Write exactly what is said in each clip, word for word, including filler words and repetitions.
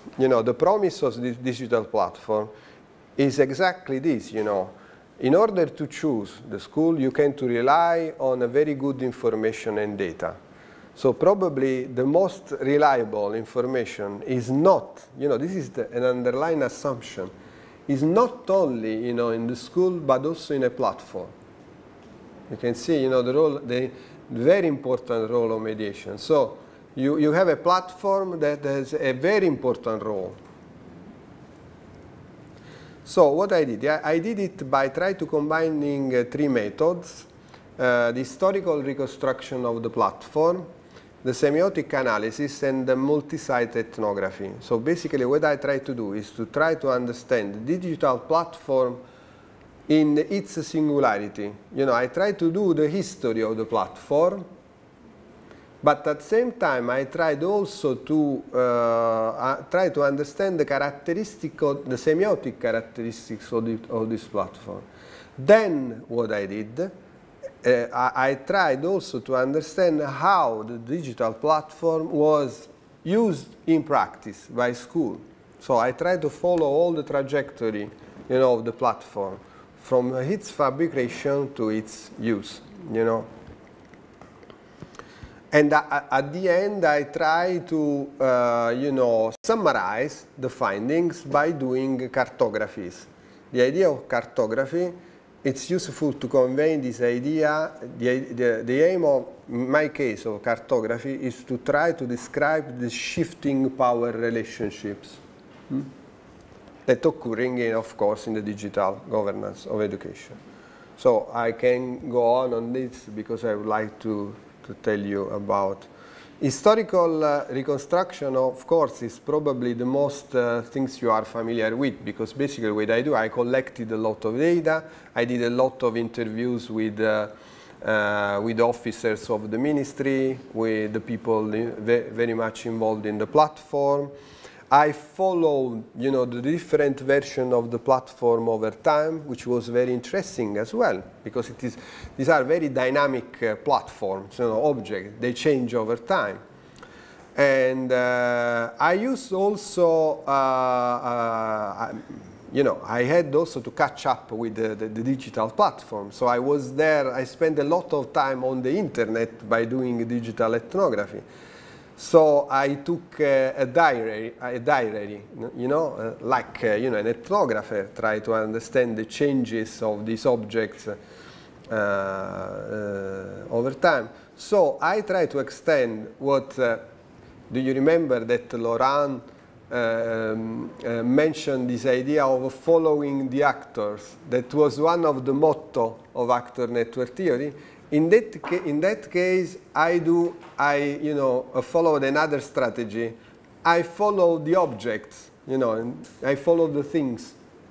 you know, the promise of this digital platform is exactly this, you know. In order to choose the school, you can to rely on a very good information and data. So probably the most reliable information is not, you know, this is the, an underlying assumption, is not only, you know, in the school, but also in a platform. You can see, you know, the role, the very important role of mediation. So you, you have a platform that has a very important role. So what I did, yeah, I did it by trying to combining uh, three methods, uh, the historical reconstruction of the platform, the semiotic analysis, and the multi-site ethnography. So basically what I try to do is to try to understand the digital platform in its singularity. You know, I try to do the history of the platform, but at the same time I tried also to uh, uh, try to understand the characteristic of the semiotic characteristics of, the, of this platform. Then what I did, uh, I, I tried also to understand how the digital platform was used in practice by school. So I tried to follow all the trajectory, you know, of the platform, from its fabrication to its use, you know. And uh, at the end, I try to, uh, you know, summarize the findings by doing cartographies. The idea of cartography, it's useful to convey this idea. The, the, the aim of, in my case, of cartography is to try to describe the shifting power relationships hmm, that occurring, in, of course, in the digital governance of education. So I can go on on this because I would like to to tell you about. Historical uh, reconstruction, of course, is probably the most uh, things you are familiar with, because basically what I do, I collected a lot of data, I did a lot of interviews with, uh, uh, with officers of the ministry, with the people very much involved in the platform. I followed, you know, the different version of the platform over time, which was very interesting as well, because it is, these are very dynamic uh, platforms, you know, objects, they change over time. And uh, I used also, uh, uh, you know, I had also to catch up with the, the, the digital platform. So I was there, I spent a lot of time on the internet by doing digital ethnography. So I took uh, a diary, a diary, you know, uh, like uh, you know, an ethnographer, try to understand the changes of these objects uh, uh, over time. So I try to extend what. Uh, do you remember that Laurent uh, um, uh, mentioned this idea of following the actors? That was one of the motto of actor network theory. In that, in that case, I do, I, you know, followed another strategy. I follow the objects, you know, and I follow the things.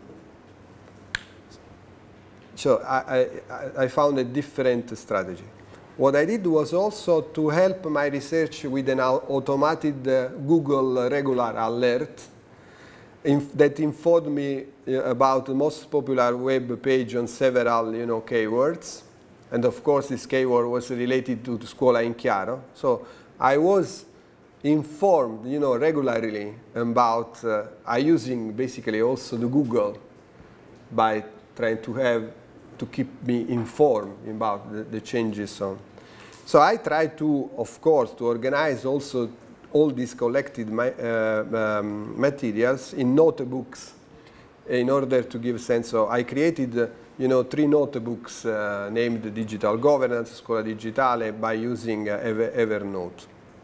So I, I, I found a different strategy. What I did was also to help my research with an automated uh, Google regular alert inf that informed me about the most popular web page on several, you know, keywords. And of course, this keyword was related to Scuola in Chiaro. So I was informed, you know, regularly about, uh, I using basically also the Google by trying to have, to keep me informed about the, the changes on. So I try to, of course, to organize also all these collected my, uh, um, materials in notebooks in order to give a sense of, I created uh, you know, three notebooks uh, named Digital Governance, Scuola Digitale, by using uh, Ever Evernote.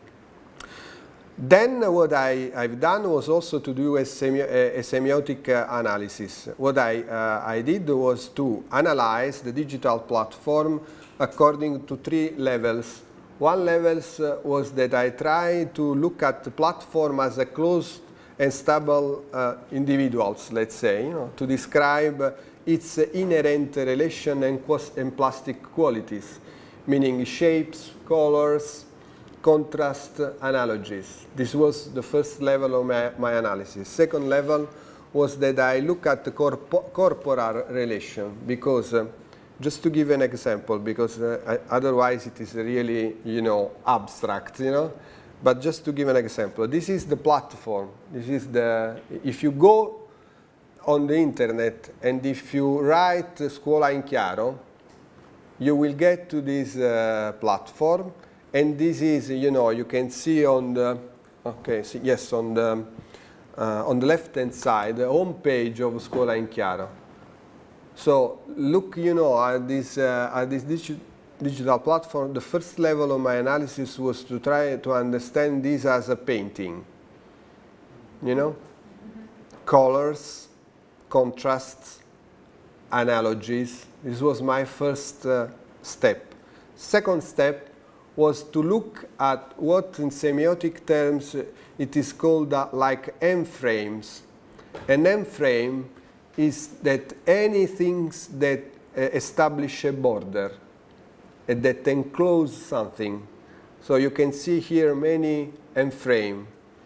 Then what I, I've done was also to do a, semi a, a semiotic uh, analysis. What I, uh, I did was to analyze the digital platform according to three levels. One level uh, was that I tried to look at the platform as a closed and stable uh, individuals, let's say, you know, to describe uh, its inherent relation and, and plastic qualities, meaning shapes, colors, contrast, analogies. This was the first level of my, my analysis. Second level was that I look at the corpo corporal relation, because, uh, just to give an example, because uh, I, otherwise it is really, you know, abstract, you know. but just to give an example, this is the platform. This is the, if you go on the internet and if you write Scuola in Chiaro, you will get to this uh, platform, and this is, you know, you can see on the, okay, see, yes, on the, uh, on the left-hand side, the home page of Scuola in Chiaro. So look, you know, at this, uh, at this digi digital platform. The first level of my analysis was to try to understand this as a painting, you know, mm-hmm. colors, contrasts, analogies. This was my first uh, step. Second step was to look at what in semiotic terms uh, it is called uh, like M-frames. An M-frame is that anything that uh, establish a border, uh, that enclose something. So you can see here many M-frame,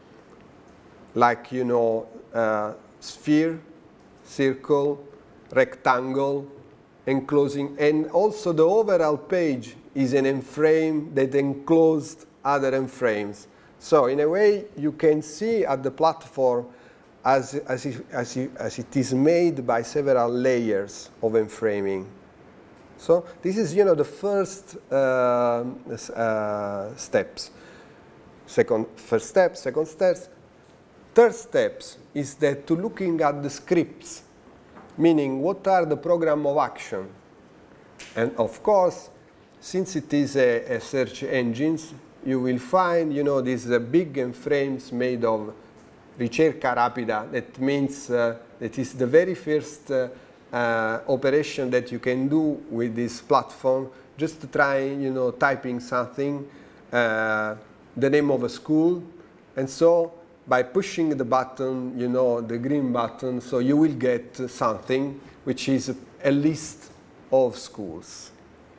like, you know, uh, sphere, circle, rectangle, enclosing, and also the overall page is an M-frame that enclosed other M-frames. So in a way, you can see at the platform as, as, if, as, if, as it is made by several layers of M-framing. So this is, you know, the first uh, uh, steps. Second, first step, second steps. Third steps is that to looking at the scripts, meaning what are the program of action. And of course, since it is a, a search engines, you will find, you know, these uh, big M-frames made of ricerca rapida. That means uh, that is the very first uh, uh, operation that you can do with this platform, just to try, you know, typing something, uh, the name of a school, and so by pushing the button, you know, the green button, so you will get something which is a list of schools.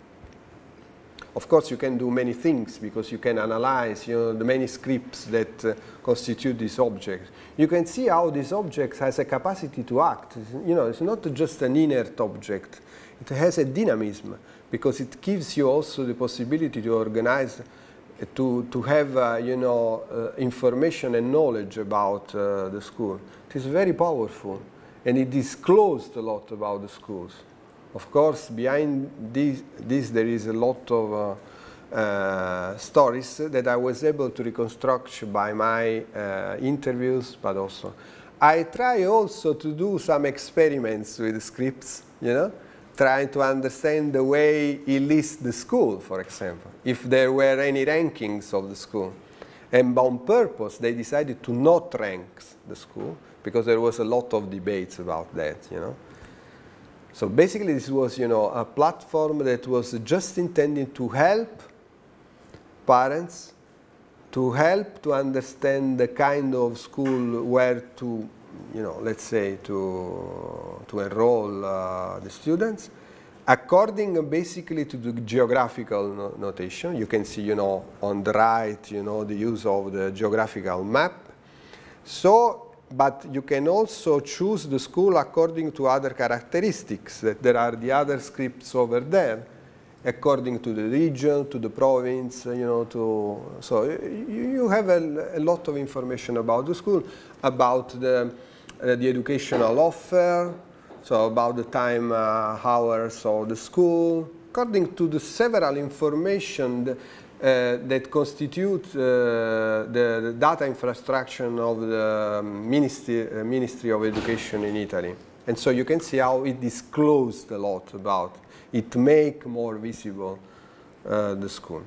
Of course, you can do many things because you can analyze, you know, the many scripts that uh, constitute this object. You can see how this object has a capacity to act. It's, you know, it's not just an inert object. It has a dynamism because it gives you also the possibility to organize, to, to have, uh, you know, uh, information and knowledge about uh, the school. It is very powerful, and it disclosed a lot about the schools. Of course, behind this, this there is a lot of uh, uh, stories that I was able to reconstruct by my uh, interviews, but also I try also to do some experiments with the scripts, you know, trying to understand the way he lists the school, for example, if there were any rankings of the school. And on purpose, they decided to not rank the school because there was a lot of debates about that, you know. So basically, this was, you know, a platform that was just intended to help parents, to help to understand the kind of school where to, you know, let's say, to, to enroll uh, the students, according basically to the geographical no notation. You can see, you know, on the right, you know, the use of the geographical map. So, but you can also choose the school according to other characteristics, that there are the other scripts over there, according to the region, to the province, you know, to, so you, you have a, a lot of information about the school, about the, uh, the educational offer, so about the time uh, hours of the school, according to the several information that, Uh, that constitute uh, the, the data infrastructure of the Ministry, uh, Ministry of Education in Italy. And so you can see how it disclosed a lot about it, make more visible uh, the school.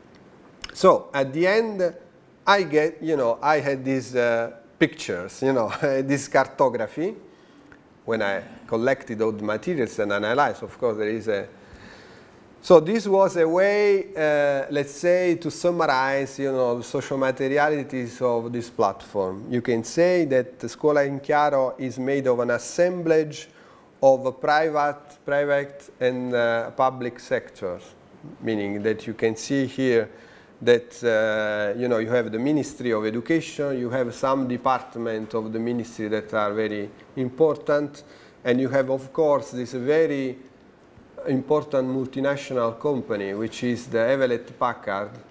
So at the end, I get, you know, I had these uh, pictures, you know, this cartography. When I collected all the materials and analyzed, of course, there is a So this was a way, uh, let's say, to summarize, you know, the social materialities of this platform. You can say that the Scuola in Chiaro is made of an assemblage of a private, private and uh, public sectors, meaning that you can see here that, uh, you know, you have the Ministry of Education, you have some department of the ministry that are very important, and you have, of course, this very important multinational company, which is the Hewlett Packard,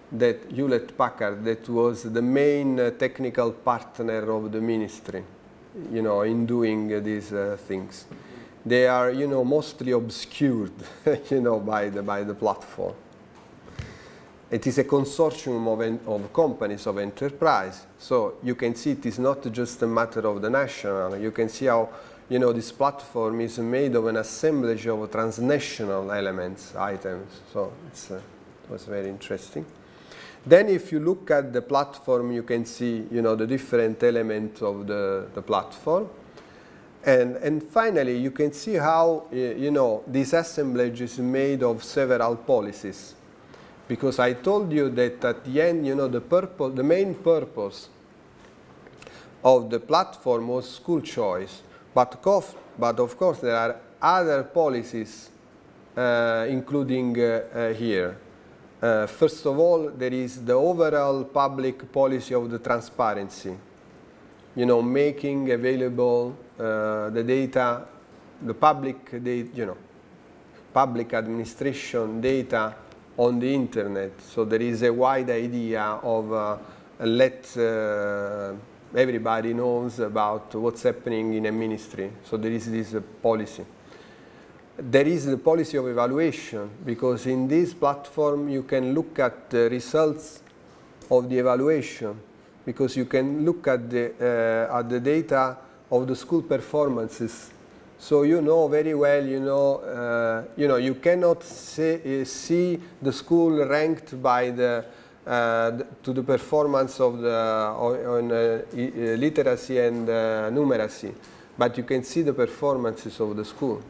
that Hewlett-Packard, that was the main uh, technical partner of the ministry, you know, in doing uh, these uh, things. They are, you know, mostly obscured, you know, by the, by the platform. It is a consortium of, of companies, of enterprise. So you can see it is not just a matter of the national. You can see how, you know, this platform is made of an assemblage of transnational elements, items. So it's, uh, it was very interesting. Then if you look at the platform, you can see, you know, the different elements of the, the platform. And, and finally, you can see how, you know, this assemblage is made of several policies. Because I told you that at the end, you know, the, purpose, the main purpose of the platform was school choice. But, but of course, there are other policies, uh, including uh, uh, here. Uh, first of all, there is the overall public policy of the transparency. You know, making available uh, the data, the public data, you know, public administration data on the internet. So there is a wide idea of uh, let uh, everybody knows about what's happening in a ministry. So there is this uh, policy. There is the policy of evaluation, because in this platform you can look at the results of the evaluation, because you can look at the, uh, at the data of the school performances. So you know very well, you know, uh, you know, you cannot say, uh, see the school ranked by the, uh, the to the performance of the on uh, literacy and uh, numeracy, but you can see the performances of the school.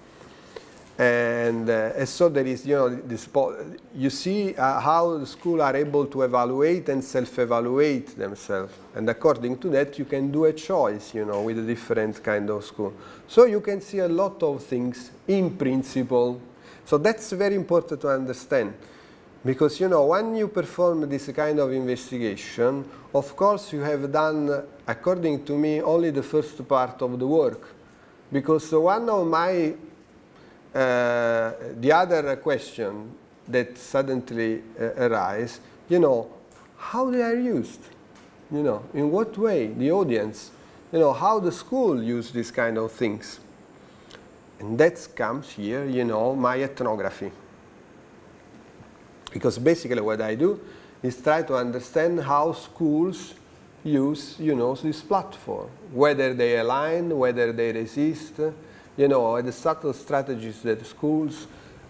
And, uh, and so there is, you know, this, you see uh, how the schools are able to evaluate and self-evaluate themselves. And according to that, you can do a choice, you know, with a different kind of school. So you can see a lot of things in principle. So that's very important to understand. Because, you know, when you perform this kind of investigation, of course you have done, according to me, only the first part of the work. Because one of my Uh, the other question that suddenly uh, arise, you know, how they are used, you know, in what way the audience, you know, how the school use these kind of things. And that comes here, you know, my ethnography. Because basically what I do is try to understand how schools use, you know, this platform, whether they align, whether they resist, you know, the subtle strategies that schools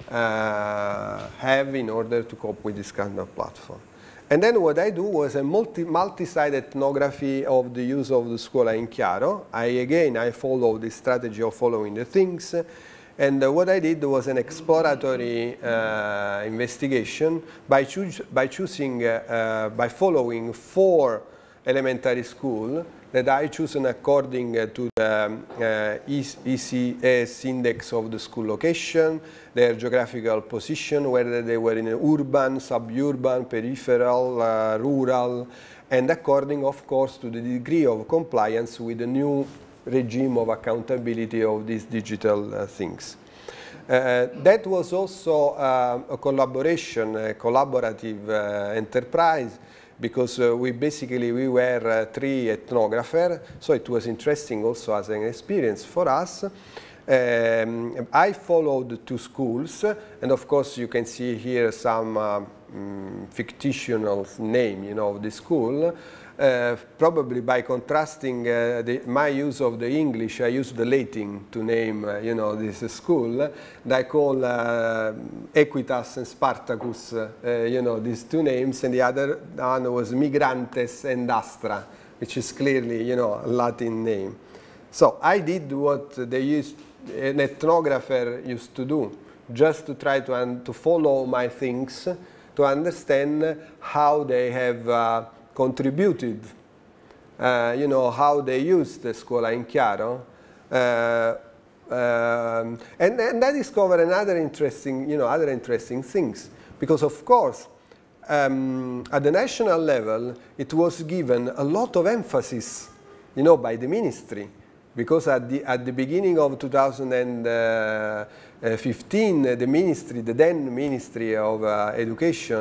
uh, have in order to cope with this kind of platform. And then what I do was a multi, multi-site ethnography of the use of the Scuola in Chiaro. I, again, I follow the strategy of following the things. And uh, what I did was an exploratory uh, investigation by, choo by choosing, uh, uh, by following four elementary schools that I chosen according uh, to the um, uh, E C S index of the school location, their geographical position, whether they were in urban, suburban, peripheral, uh, rural, and according, of course, to the degree of compliance with the new regime of accountability of these digital uh, things. Uh, that was also uh, a collaboration, a collaborative uh, enterprise, because uh, we basically we were uh, three ethnographers, so it was interesting also as an experience for us. Um, I followed two schools, and of course you can see here some uh, um, fictional name, you know, of the school. Uh, probably by contrasting uh, the, my use of the English, I use the Latin to name, uh, you know, this uh, school. And I call uh, Equitas and Spartacus, uh, you know, these two names, and the other one was Migrantes and Astra, which is clearly, you know, a Latin name. So I did what they used, an ethnographer used to do, just to try to, to follow my things, to understand how they have uh, contributed, uh, you know, how they used the Scuola in Chiaro. Uh, um, and, and I discovered another interesting, you know, other interesting things. Because of course, um, at the national level, it was given a lot of emphasis, you know, by the ministry. Because at the, at the beginning of two thousand fifteen, the ministry, the then Ministry of uh, Education,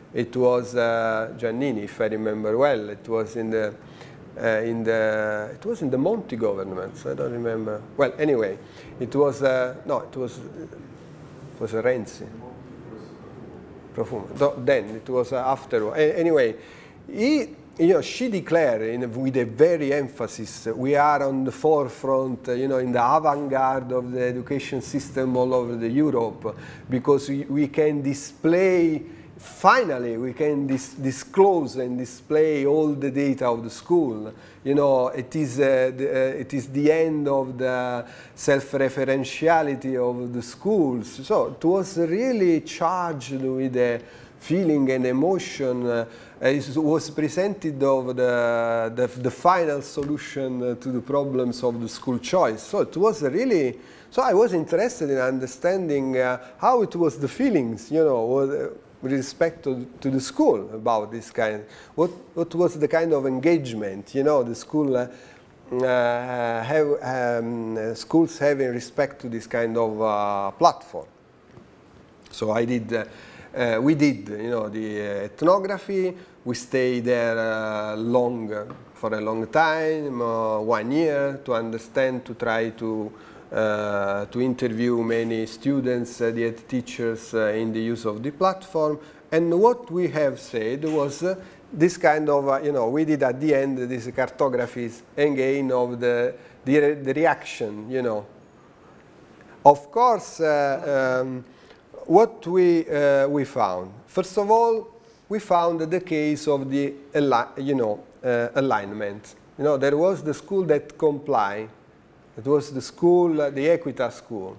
It was uh, Giannini, if I remember well. It was in the uh, in the it was in the Monti governments. I don't remember. Well, anyway, it was uh, no, it was it was Renzi. Profumo. Then it was uh, after. Anyway, he. You know, she declared in, with a very emphasis, we are on the forefront, uh, you know, in the avant-garde of the education system all over the Europe, because we, we can display, finally, we can dis disclose and display all the data of the school. You know, it is, uh, the, uh, it is the end of the self-referentiality of the schools. So it was really charged with a feeling and emotion. Uh, it was presented of the, the, the final solution to the problems of the school choice. So it was really, so I was interested in understanding uh, how it was the feelings, you know, with respect to, to the school about this kind. What, what was the kind of engagement, you know, the school, uh, uh, have, um, schools have in respect to this kind of uh, platform. So I did, uh, uh, we did, you know, the uh, ethnography. We stayed there uh, long, uh, for a long time, uh, one year, to understand, to try to uh, to interview many students, uh, the teachers uh, in the use of the platform. And what we have said was uh, this kind of, uh, you know, we did at the end these cartographies again of the, the, re the reaction, you know. Of course, uh, um, what we, uh, we found, first of all, we found the case of the, you know, uh, alignment. You know, there was the school that complied. It was the school, uh, the Equita school.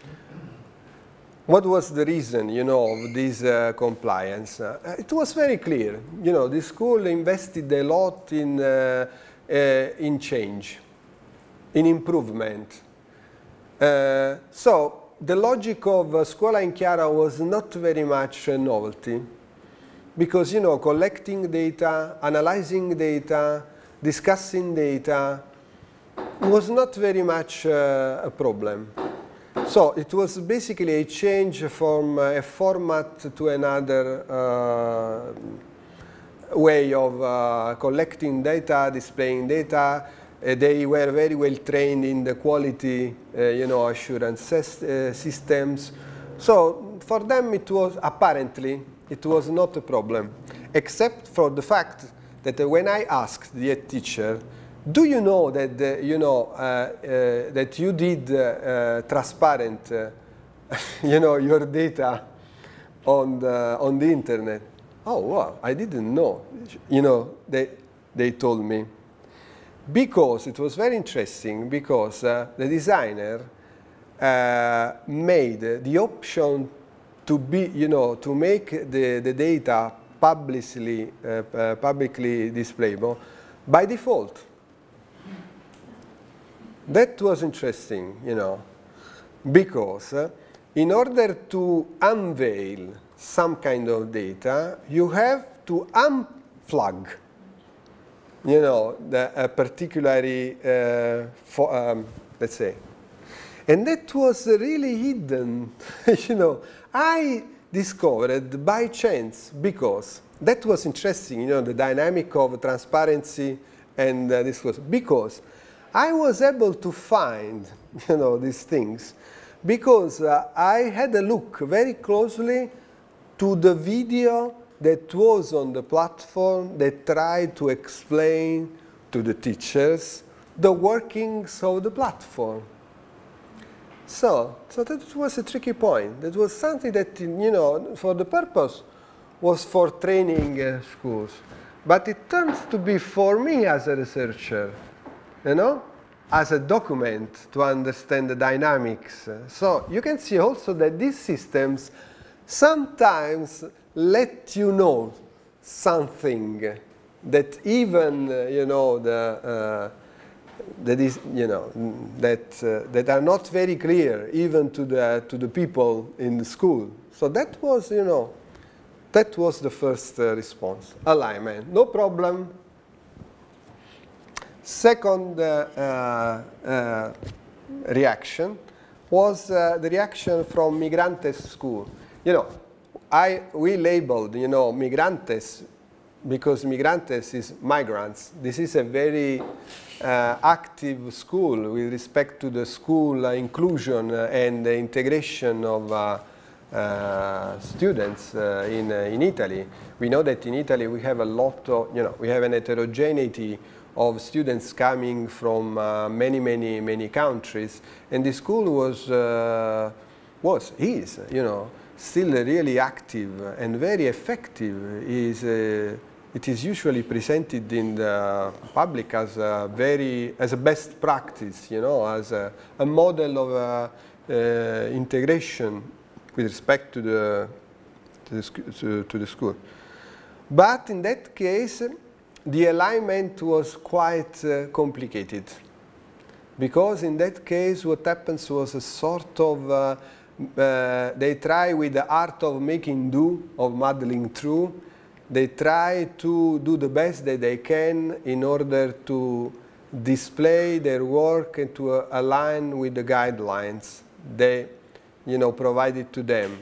What was the reason, you know, of this uh, compliance? Uh, it was very clear. You know, the school invested a lot in, uh, uh, in change, in improvement. Uh, so the logic of uh, Scuola in Chiara was not very much a novelty. Because, you know, collecting data, analyzing data, discussing data was not very much uh, a problem. So it was basically a change from a format to another uh, way of uh, collecting data, displaying data. Uh, they were very well trained in the quality, uh, you know, assurance uh, systems. So for them it was apparently it was not a problem, except for the fact that uh, when I asked the head teacher, do you know that uh, you know uh, uh, that you did uh, uh, transparent, uh, you know, your data on the on the internet? Oh wow, I didn't know. You know, they they told me because it was very interesting because uh, the designer uh, made the option to be, you know, to make the, the data publicly, uh, uh, publicly displayable by default. That was interesting, you know, because uh, in order to unveil some kind of data, you have to unflag, you know, the uh, particularly, uh, for, um, let's say. And that was really hidden, you know. I discovered by chance, because that was interesting, you know, the dynamic of transparency and uh, this was, because I was able to find, you know, these things, because uh, I had a look very closely to the video that was on the platform that tried to explain to the teachers the workings of the platform. So, so that was a tricky point. That was something that, you know, for the purpose was for training uh, schools. But it turns to be for me as a researcher, you know, as a document to understand the dynamics. So you can see also that these systems sometimes let you know something that even, uh, you know, the... Uh, that is, you know, that uh, that are not very clear even to the to the people in the school. So that was, you know, that was the first uh, response. Alignment, no problem. Second uh, uh, uh, reaction was uh, the reaction from Migrantes school. You know, I, we labeled, you know, migrantes, because migrantes is migrants. This is a very uh, active school with respect to the school uh, inclusion uh, and the integration of uh, uh, students uh, in, uh, in Italy. We know that in Italy we have a lot of, you know, we have an heterogeneity of students coming from uh, many, many, many countries. And the school was, uh, was, is, you know, still really active and very effective. Is, uh, it is usually presented in the public as a very, as a best practice, you know, as a, a model of uh, uh, integration with respect to the, to the, to, to the school. But in that case, the alignment was quite uh, complicated, because in that case what happens was a sort of, uh, uh, they try with the art of making do, of muddling through, they try to do the best that they can in order to display their work and to uh, align with the guidelines they, you know, provided to them.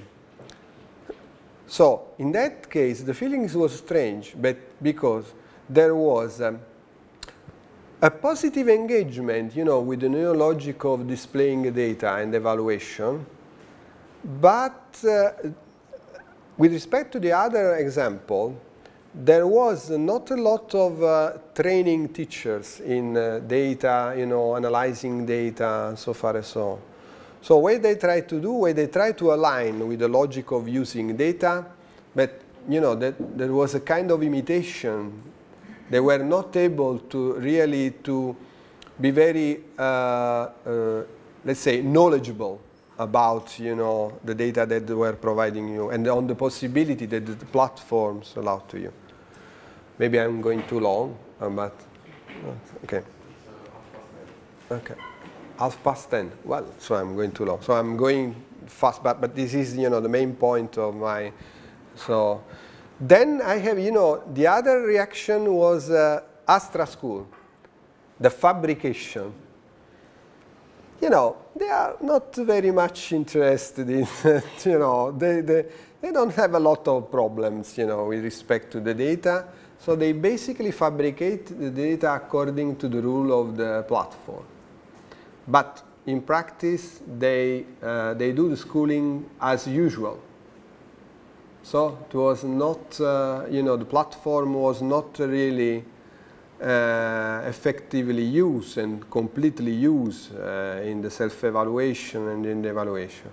So in that case the feelings was strange, but because there was um, a positive engagement, you know, with the new logic of displaying data and evaluation, but uh, with respect to the other example, there was not a lot of uh, training teachers in uh, data, you know, analyzing data and so far and so on. So what they try to do, what they try to align with the logic of using data, but, you know, that there was a kind of imitation. They were not able to really to be very, uh, uh, let's say, knowledgeable about, you know, the data that they were providing you and on the possibility that the platforms allow to you. Maybe I'm going too long, um, but okay. Okay, half past ten. Well, so I'm going too long. So I'm going fast, but but this is, you know, the main point of my. So then I have, you know, the other reaction was uh, Astra School, the fabrication. You know, they are not very much interested in, you know, they, they, they don't have a lot of problems, you know, with respect to the data. So they basically fabricate the data according to the rule of the platform. But in practice, they, uh, they do the schooling as usual. So it was not, uh, you know, the platform was not really uh, effectively used and completely used uh, in the self-evaluation and in the evaluation.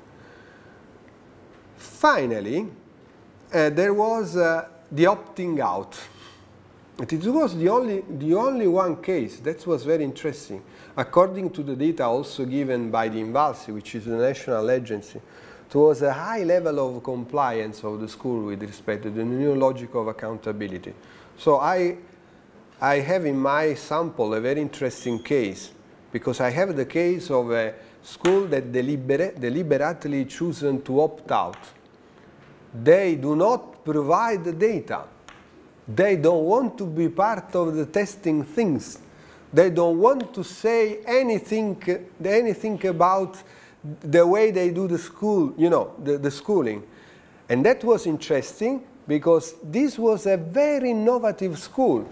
Finally, uh, there was uh, the opting out. It was the only, the only one case that was very interesting. According to the data also given by the INVALSI, which is the national agency, it was a high level of compliance of the school with respect to the new logic of accountability. So I, I have in my sample a very interesting case, because I have the case of a school that deliberate, deliberately chosen to opt out. They do not provide the data. They don't want to be part of the testing things. They don't want to say anything, anything about the way they do the school, you know, the, the schooling. And that was interesting because this was a very innovative school.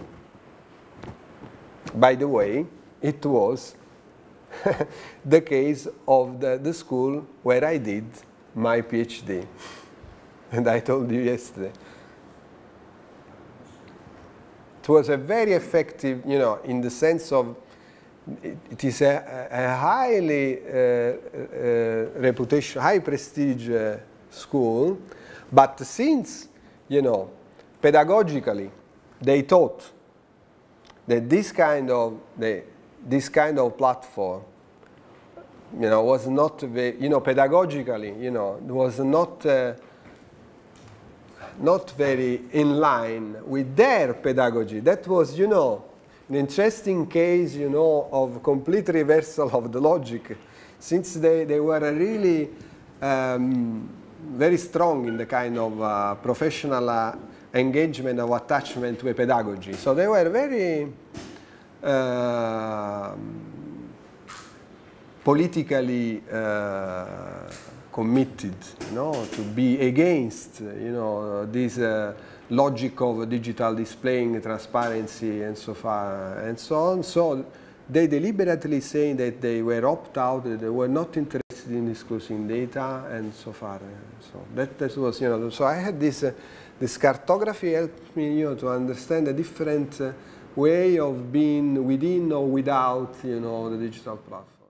By the way, it was the case of the, the school where I did my PhD. And I told you yesterday. It was a very effective, you know, in the sense of it, it is a, a highly uh, uh, reputation, high prestige uh, school, but since, you know, pedagogically they thought that this kind of the, this kind of platform, you know, was not very, you know, pedagogically, you know, was not. Uh, not very in line with their pedagogy. That was, you know, an interesting case, you know, of complete reversal of the logic, since they, they were really um, very strong in the kind of uh, professional uh, engagement of attachment to a pedagogy. So they were very uh, politically uh, committed, you know, to be against, you know, this uh, logic of digital displaying, transparency, and so far and so on. So they deliberately saying that they were opt out, that they were not interested in disclosing data, and so far. So that, that was, you know, so I had this, uh, this cartography helped me, you know, to understand a different uh, way of being within or without, you know, the digital platform.